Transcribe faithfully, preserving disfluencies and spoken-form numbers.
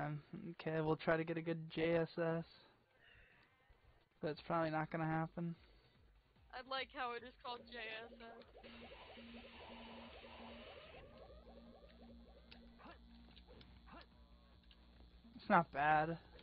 time. Okay, we'll try to get a good J S S. But it's probably not gonna happen. I like how it is called J S S. It's not bad.